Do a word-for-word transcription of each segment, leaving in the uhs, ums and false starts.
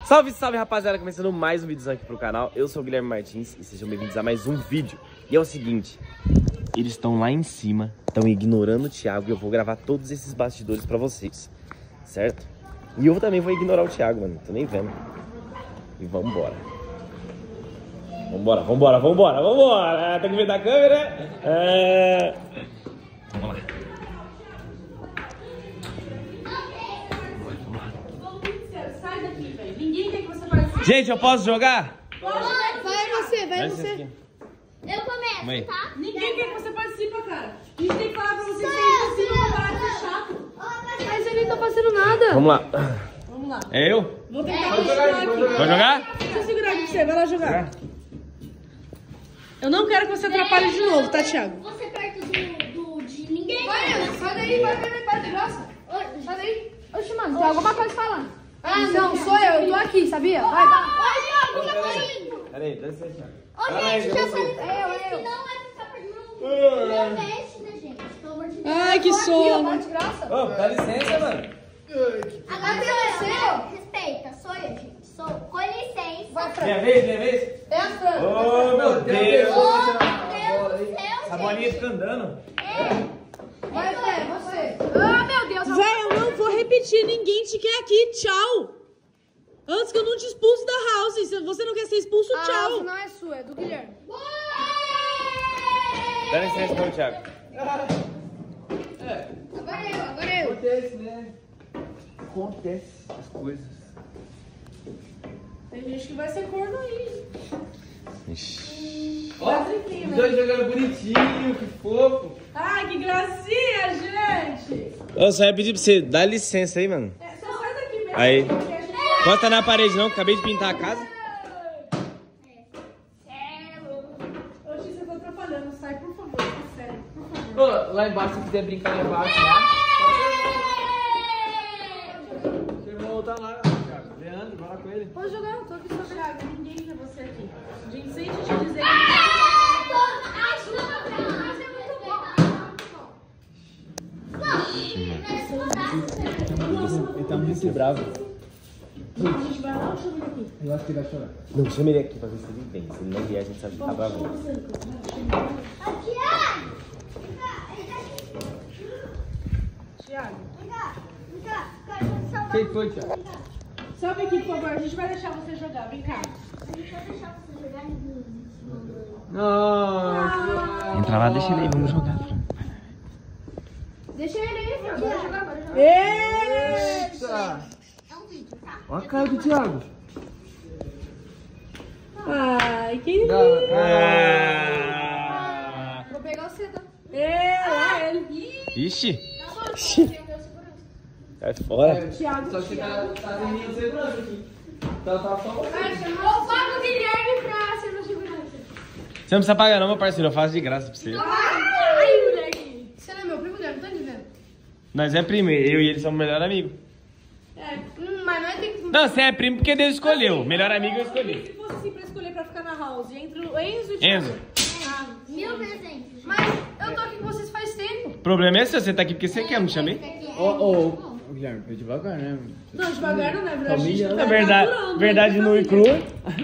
Salve, salve, rapaziada, começando mais um vídeo aqui pro canal. Eu sou o Guilherme Martins e sejam bem-vindos a mais um vídeo. E é o seguinte, eles estão lá em cima, estão ignorando o Thiago e eu vou gravar todos esses bastidores pra vocês, certo? E eu também vou ignorar o Thiago, mano, tô nem vendo. E vambora. Vambora, vambora, vambora, vambora. Tá com medo da câmera? É... Vamos lá. Gente, eu posso jogar? Pode, vai você, vai você. Eu começo, Mãe. tá? Ninguém quer que você participe, cara. A gente tem que falar pra você que você não vai parar de ser chato. Mas ele não tá fazendo nada. Vamos lá. Vamos lá. É eu? Vou tentar continuar aqui. Vai jogar? Deixa eu segurar aqui pra você, vai lá jogar. Eu não quero que você atrapalhe de novo, tá, Thiago? Você perto do, do de ninguém. Vai, sai daí, vai, vai, vai, de graça. Sai daí. Oxe, mano, tem alguma coisa falando. Ah, não, sou eu, eu tô aqui, sabia? Vai, vai. Oi, Thiago, já tô indo. Peraí, dá licença, Thiago. Ô, gente, já falei pra Eu, vocês eu. que não é ficar perdendo meu peixe, né, gente? Pelo amor de Deus. Ai, que sono. Ô, dá licença, mano. Agora sou eu. Respeita, sou eu, gente. Sou. Com licença. Vai, Fran. Minha vez, minha vez? É a Fran. Ô, meu Deus. Ô, meu Deus do céu, A bolinha gente. fica andando. Vai, Fran, você. Ah, meu Deus. Véi, eu não vou repetir. Ninguém te quer aqui. Tchau. Antes que eu não te expulse da house. Se você não quer ser expulso, A tchau. house não é sua, é do Guilherme. Dá licença, então, Thiago. Agora eu, agora eu. Acontece, né? Acontece as coisas. Tem gente que vai ser corno aí. Ixi. Ó, os dois jogando bonitinho, que fofo. Ai, que gracinha, gente. Eu só ia pedir pra você, dá licença aí, mano. É, só sai daqui mesmo. Aí. porque a gente- Encosta na parede não, que acabei de pintar a casa. Oxi, você tá atrapalhando. Sai, por favor. Sério, por favor. Ô, lá embaixo, se quiser brincar lá embaixo, lá. Seu irmão tá lá, Thiago. Leandro, bora com ele. Pode jogar, eu tô aqui só Thiago. Ninguém quer você aqui. A gente sente te dizer que... Ele tá muito bravo. A gente vai lá ou chama ele aqui? Eu acho que ele vai chorar. Não, chama ele aqui pra ver se ele vem. Se ele não vier, a gente sabe que tá bravo. Thiago, Quem foi, Thiago? sobe aqui, por favor. A gente vai deixar você jogar. Vem cá. Nossa. Entra lá, deixa ele aí, vamos jogar. Deixa ele aí, Fran. Bora jogar, bora jogar. Eita. É um vídeo, tá? Olha a cara do Thiago. Ai, que lindo. Ah. Vou pegar o C, tá? É, lá ele. Ixi. Ixi. Sai fora. Thiago, Só que tá, tá em linha de segurança aqui. Tá, tá só. Eu pago o Guilherme pra ser meu segurança. Você não precisa pagar não, meu parceiro. Eu faço de graça pra você. Ai, moleque. Você não é meu primo, Guilherme? Não tá entendendo? Nós é primo. Eu e ele somos melhor amigo. É. Hum, mas não é tem que... Não, você é primo porque Deus escolheu. Melhor amigo eu E escolhi. se fosse assim pra escolher pra ficar na house? Entre o Enzo e o Thiago? Enzo. Ah, Mil presentes. Mas eu tô aqui com vocês faz tempo. O problema é seu. Você tá aqui porque você quer, não te chamei? Ô, ô, ô, Guilherme, foi devagar, né? não, devagar não é verdade. A gente Família, não né? É vai verdade, aturando, verdade né? nua e crua.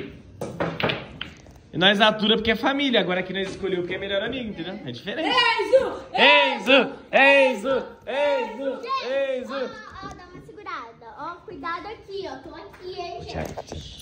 E nós atura porque é família. Agora aqui nós escolheu porque é melhor amigo, entendeu? É diferente. Enzo! Enzo! Enzo! Enzo! Ó, Enzo! ó, dá uma segurada. Ó, cuidado aqui, ó. Tô aqui, hein, gente.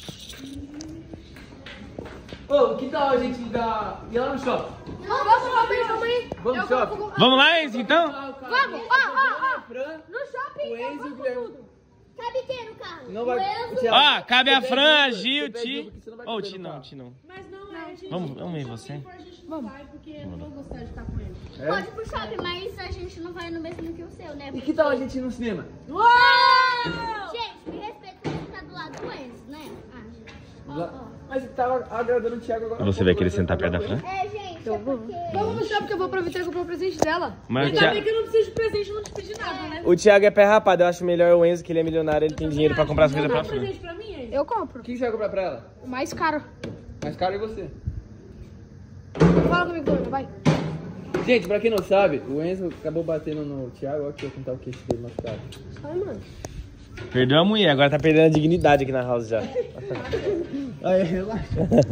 Ô, que tal a gente dar... ir lá no shopping? Vamos, vamos, vamos, vamos aí. Vamos Eu no shopping? vou- vou- Vamos lá, Enzo, então? Vamos, ó, ó, ó. Fran, No shopping, o eu Enzo e vou o com Guilherme. tudo. Cabe quem no carro? Não vai... O Enzo. Thiago, Ó, cabe a você Fran, pede a Uber, Gil, você pede Ti. Uber, que você não vai Ô, caber Ti no não, carro. Ti não. Mas não é, gente. Vamos- vamos ver Se você. for, a gente não vai, porque eu não vou gostar de estar com ele. É? Pode ir pro shopping, mas a gente não vai no mesmo que o seu, né? E que tal a gente ir no cinema? Uou! Gente, me respeita que a gente tá do lado do Enzo, né? Ah, gente. Ó, Lá- ó. Mas tava agradando o Thiago agora. Você vai querer sentar perto da Fran? É, gente, é porque... Vamos no shopping que eu vou aproveitar e comprar o presente dela. Mas o Ainda bem Thiago, que eu não preciso de presente, eu não te pedi nada, né? o Thiago é pé rapado. Eu acho melhor o Enzo, que ele é milionário, ele tem dinheiro pra comprar as coisas pra Não dá Fran. presente pra mim, Enzo? Eu compro. O que você vai comprar pra ela? O mais caro. Mais caro é você. Fala comigo, Dona, vai. Gente, pra quem não sabe, o Enzo acabou batendo no Thiago. Olha aqui, eu contar o queixo dele machucado. Sai, mano. Perdeu a mulher, agora tá perdendo a dignidade aqui na house já. Aí, relaxa.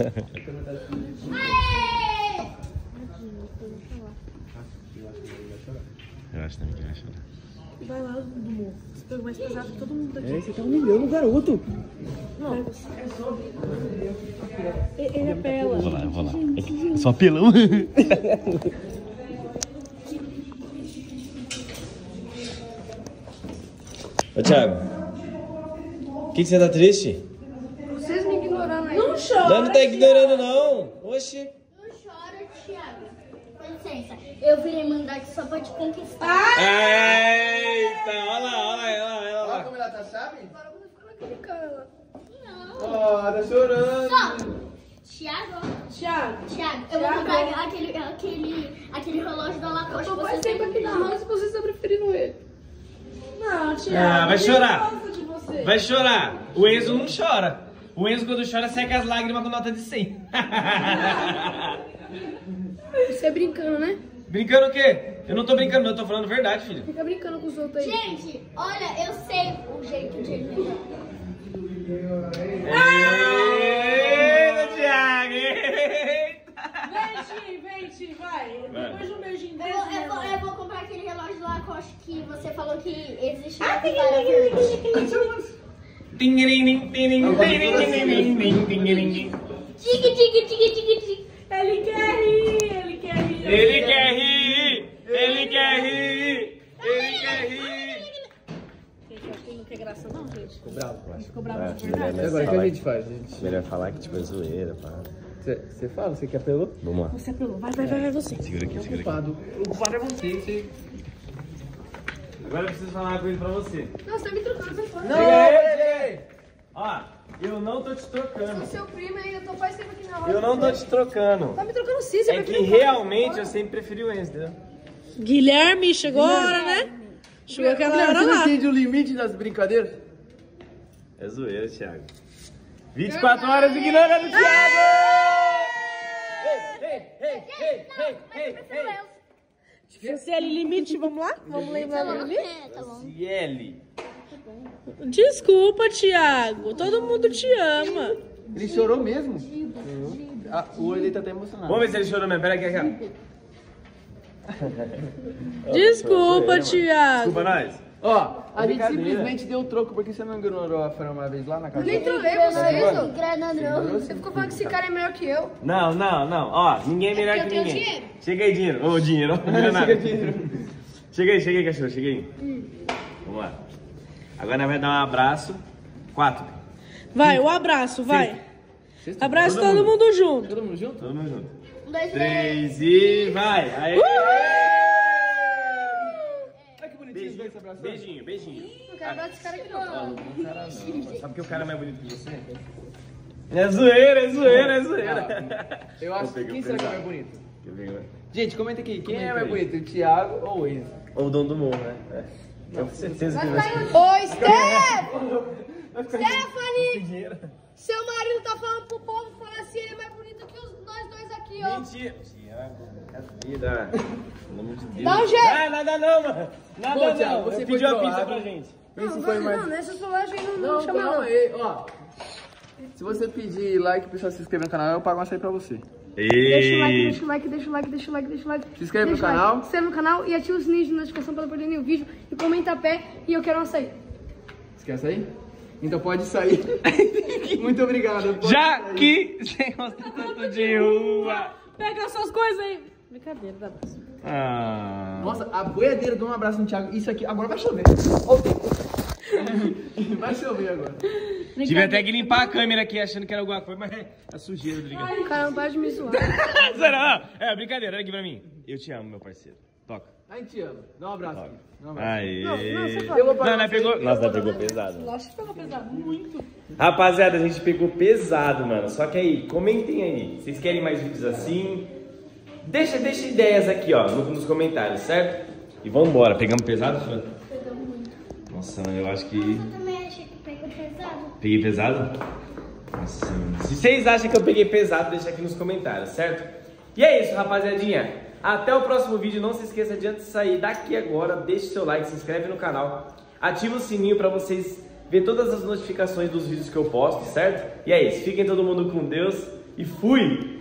Relaxa também que vai chorar. Vai lá, Dudu. Você pegou mais pesado que todo mundo daqui. É, você tá humilhando o garoto. Não. Ele é pela. Eu vou lá, eu vou lá. É só pelão. Ô, Thiago. Por que, que você tá triste? Vocês me ignorando aí. Não chora. Não, não tá ignorando, não. Oxi. Não chora, Thiago. Com licença, eu virei mandar aqui só pra te conquistar. Eita, olha lá, olha lá, olha lá, olha Olha lá. como ela tá, sabe? Agora eu vou ficar naquele cara lá. Não. Ó, tá chorando. Só. Thiago, Thiago. Thiago, eu vou Thiago. comprar aquele, aquele, aquele relógio da Lacoste. Eu tô Você mais tempo aqui na house e vocês estão preferindo ele. Não, Thiago. Ah, vai ele chorar. gosta de você. Vai chorar. O Enzo não chora. O Enzo, quando chora, seca as lágrimas com nota de cem. Você brincando, né? Brincando o quê? Eu não tô brincando, eu tô falando verdade, filho. Fica brincando com os outros aí. Gente, olha, eu sei o jeito de ele. Eita, Thiago! Eita! Vem, Ti, vem, Ti, vai. Depois de um beijinho Eu, desse. eu, vou, né? eu vou comprar aquele relógio do Lacoste que você falou que existe na várias. Tingirim, tingirim, tingirim, tingirim, tingirim. Tig, tig, tig, tig, tig. Ele quer rir, ele quer rir. Ele quer rir! Ele quer rir! Ele quer rir! Gente, eu acho que ele não quer graça não, gente. Ficou bravo, eu acho. Ficou bravo de melhor verdade. não Agora o que a falar gente faz, gente? Melhor falar que tipo é zoeira, pá. Você fala, você que apelou? Vamos lá. Você apelou. Vai, vai, vai, vai você. Segura aqui, segura aqui. Culpado. O culpado é você, você. Agora eu preciso falar uma coisa pra você. Não, você tá me trocando, sai fora. Não, ei! Ó, eu não tô te trocando. O seu primo aí, eu tô faz tempo aqui na house. Eu não tô te trocando. Tá me trocando sim, você É que prefere falar realmente fora. eu sempre preferi o Enzo, entendeu? Guilherme, chegou a hora, né? Chegou aquela Guilherme, hora você não lá. entende o limite das brincadeiras? É zoeira, Thiago. vinte e quatro horas ignorando o Thiago! Ei, ei, ei, ei, ei, ei, ei. C L Limite, vamos lá? Vamos lembrar do limite? É, tá bom. Ciele. Desculpa, Thiago. Todo mundo te ama. Ele chorou mesmo? Ah, o olho dele tá até emocionado. Vamos ver se ele chorou mesmo. Pera aqui, aqui. Desculpa, Desculpa Thiago. nós. Ó, a gente Brincadeira. simplesmente deu troco porque você não ignorou a Fran uma vez lá na casa Nem dela? trolei vocês, ó. Grana não. Você ficou falando que esse cara é melhor que eu. Não, não, não. Ó, ninguém é melhor eu que tenho ninguém. dinheiro. Chega aí, dinheiro. Ô, dinheiro. Não é nada. Chega aí, chega aí, cachorro. Chega aí. Vamos lá. Agora nós vamos dar um abraço. Quatro. Vai, o abraço, vai. Vocês Abraço Todo todo mundo. mundo junto. Todo mundo junto? Todo mundo junto. Um, dois, três. Três e vai. Aê. Olha que bonitinho os dois se abraçando. Beijinho, beijinho. Não quero abraçar esse cara aqui não. Não, não, cara, não. Sabe que o cara é mais bonito que você? É zoeira, é zoeira, é zoeira. Eu acho que Vou quem pegar será que é pesado. mais bonito? Deixa eu ver agora. Gente, comenta aqui, quem é Comenta mais aí. bonito, o Thiago ou o Enzo? Ou o dono do morro, né? É. Eu tenho certeza que Vai vai ficar ser. em... Ô, Steph! Vai ficar Stephanie! dinheiro. Seu marido tá falando pro povo, falando assim, ele é mais bonito que os, nós dois aqui, ó. Mentira. Tiago, vida. Pelo amor de Deus. Dá um jeito. Ah, nada não, mano. Nada Pô, não. Thiago, você Eu foi pedi uma pizza trollado. pra gente. Esse Não, foi não, mais... não, nessas falagens aí não, não, Não, chama calma não. aí, ó. Se você pedir like e o pessoal se inscrever no canal, eu pago uma açaí pra você. Deixa o like, Ei. deixa o like, deixa o like, deixa o like, deixa o like. Se inscreve Deixa no o like. canal. Se inscreve no canal e ativa o sininho de notificação pra não perder nenhum vídeo. E comenta a pé e eu quero um açaí. Esquece aí? Então pode sair. Muito obrigado. Pode Já sair. que sem mostrar tanto de rua. Pega as suas coisas aí. Brincadeira, dá abraço. Ah. Nossa, a boiadeira deu um abraço no Thiago. Isso aqui, agora vai chover. Ó o tempo. Vai chover agora. Tive até que limpar a câmera aqui achando que era alguma coisa, mas é a sujeira, tá ligado? Cara, não para de me zoar. Será? É brincadeira, olha aqui pra mim. Eu te amo, meu parceiro. Toca. A gente te ama. Dá um abraço. aqui. Dá um abraço. Aê. Não, não, você fala. Eu vou pagar Não, nós açaí. pegou. Nossa, nós pegou pesado. Lógico que pegou pesado, muito. Rapaziada, a gente pegou pesado, mano. Só que aí, comentem aí. Vocês querem mais vídeos assim? Deixa, deixa ideias aqui, ó, no- nos comentários, certo? E vambora. Pegamos pesado, Fran? Pegamos muito. Nossa, mano, eu acho que... Eu também achei que pegou pesado. Peguei pesado? Nossa, mano. Se vocês acham que eu peguei pesado, deixa aqui nos comentários, certo? E é isso, rapaziadinha. Até o próximo vídeo. Não se esqueça de antes de sair daqui agora, deixe seu like, se inscreve no canal, ativa o sininho pra vocês ver todas as notificações dos vídeos que eu posto, certo? E é isso, fiquem todo mundo com Deus e fui!